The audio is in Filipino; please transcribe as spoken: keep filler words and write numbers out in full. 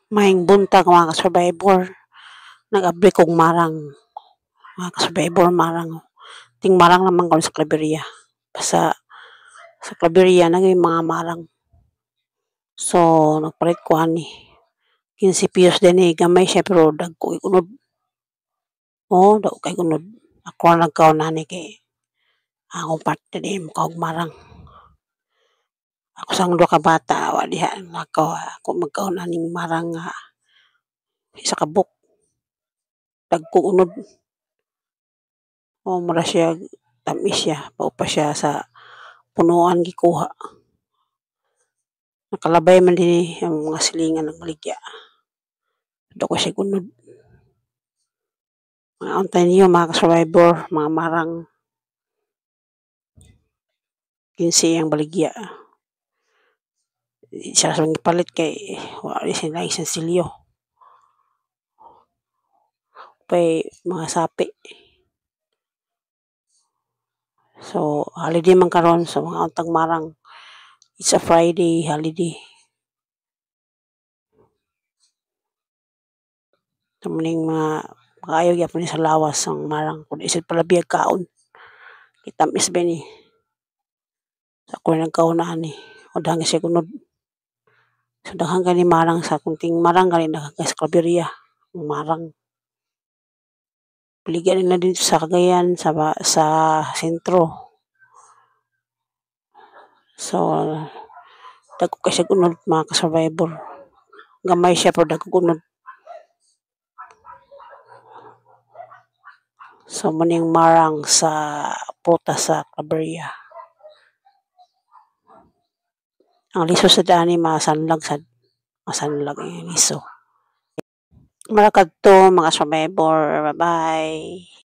Maayong buntag mga ka-survivor, nag-abli kog marang, mga ka-survivor marang. Ting marang naman karon sa Claveria, sa sa Claveria nagay mga marang. So nagpalit ko ani, fifteen pesos dinhi gamay siya pero dagko kay kunod. Oo, dagko kay kunod. Ako ang nagkaon ani kay akong partner dinhi mokaog marang. Ako sang duha ka bata wa diha nakaw ako magkaon aning marang nga isa ka buok. Dagko unod. O mura siya tamis siya, mao pa siya sa punuan gikuha. Nakalabay man dinhi ang mga silingan ng baligya. Dako siya kunod. Mga niyo mga ka-survivor, mga marang fifteen ang baligya. Isa sa gipalit kay wa sila isensilyo. Pay mga sapi. So holiday man karon so mga untang marang. It's a Friday holiday. So muning mga kaayo gyapon ni sa lawas ang marang kun isip palabiyag kaon. Kitamis ba ni? Ako nagkaon ani, udang siya kunod. So daghan kani marang sa kunting marang kani daghan sa Claveria, marang. Baligya na din sa Cagayan sa sa sentro. So dagko kay siya kunod mga ka-survivor. Gamay siya pero dagko kunod. So muning marang sa prutas sa Claveria. Ang liso sad ani masanlag sad, masanlag ang liso. Mara kadto mga survivor, bye-bye.